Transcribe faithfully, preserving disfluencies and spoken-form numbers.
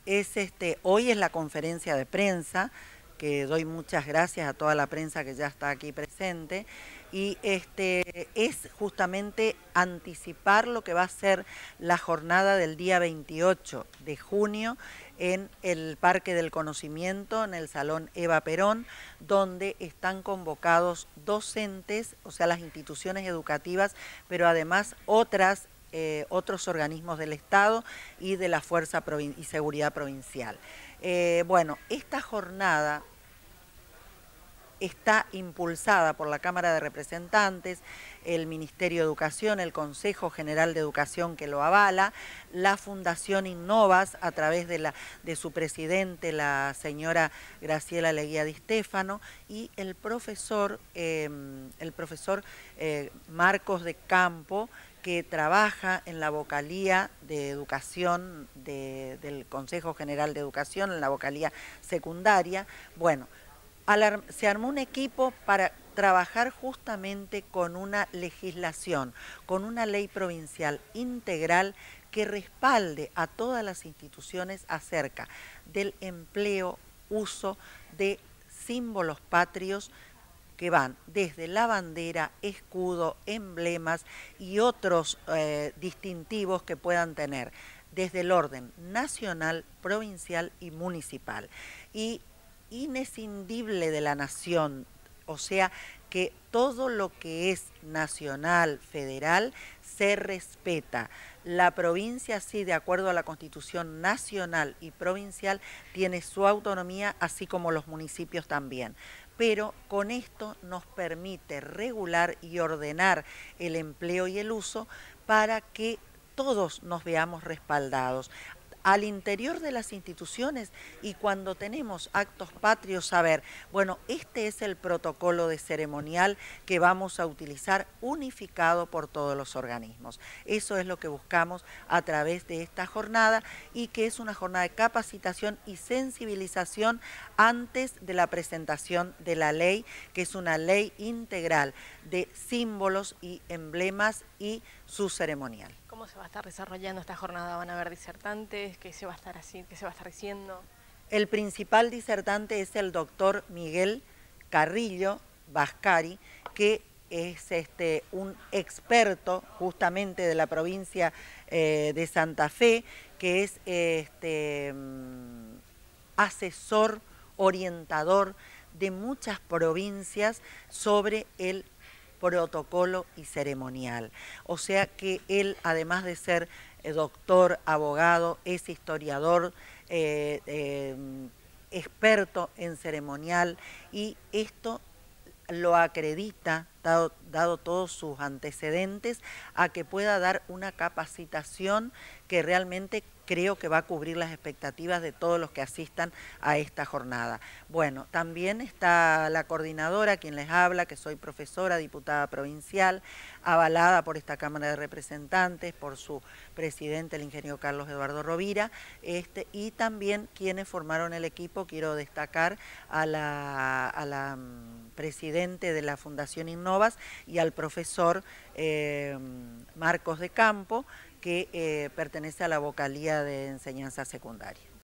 es este, hoy es la conferencia de prensa, que doy muchas gracias a toda la prensa que ya está aquí presente, y este, es justamente anticipar lo que va a ser la jornada del día veintiocho de junio en el Parque del Conocimiento, en el Salón Eva Perón, donde están convocados docentes, o sea, las instituciones educativas, pero además otras Eh, otros organismos del Estado y de la Fuerza Provin y Seguridad Provincial. Eh, bueno, esta jornada está impulsada por la Cámara de Representantes, el Ministerio de Educación, el Consejo General de Educación que lo avala, la Fundación Innovas a través de, la, de su presidente, la señora Graciela Leguía Di Stéfano, y el profesor, eh, el profesor eh, Marcos de Campo, que trabaja en la vocalía de educación de, del Consejo General de Educación, en la vocalía secundaria. Bueno, se armó un equipo para trabajar justamente con una legislación, con una ley provincial integral que respalde a todas las instituciones acerca del empleo, uso de símbolos patrios que van desde la bandera, escudo, emblemas y otros eh, distintivos que puedan tener desde el orden nacional, provincial y municipal. Y inescindible de la nación, o sea que todo lo que es nacional, federal, se respeta. La provincia, sí, de acuerdo a la Constitución nacional y provincial, tiene su autonomía, así como los municipios también. Pero con esto nos permite regular y ordenar el empleo y el uso para que todos nos veamos respaldados al interior de las instituciones y cuando tenemos actos patrios saber, bueno, este es el protocolo de ceremonial que vamos a utilizar unificado por todos los organismos. Eso es lo que buscamos a través de esta jornada y que es una jornada de capacitación y sensibilización antes de la presentación de la ley, que es una ley integral de símbolos y emblemas y su ceremonial. ¿Cómo se va a estar desarrollando esta jornada? ¿Van a haber disertantes? ¿Qué se va a estar así? ¿Qué se va a estar diciendo? El principal disertante es el doctor Miguel Carrillo Vascari, que es este, un experto justamente de la provincia eh, de Santa Fe, que es este, asesor, orientador de muchas provincias sobre el protocolo y ceremonial. O sea que él, además de ser eh, doctor, abogado, es historiador, eh, eh, experto en ceremonial, y esto lo acredita, dado, dado todos sus antecedentes, a que pueda dar una capacitación que realmente creo que va a cubrir las expectativas de todos los que asistan a esta jornada. Bueno, también está la coordinadora, quien les habla, que soy profesora, diputada provincial, avalada por esta Cámara de Representantes, por su presidente, el ingeniero Carlos Eduardo Rovira, este, y también quienes formaron el equipo. Quiero destacar a la, a la presidente de la Fundación Innovas y al profesor eh, Marcos de Campo, que eh, pertenece a la vocalía de enseñanza secundaria.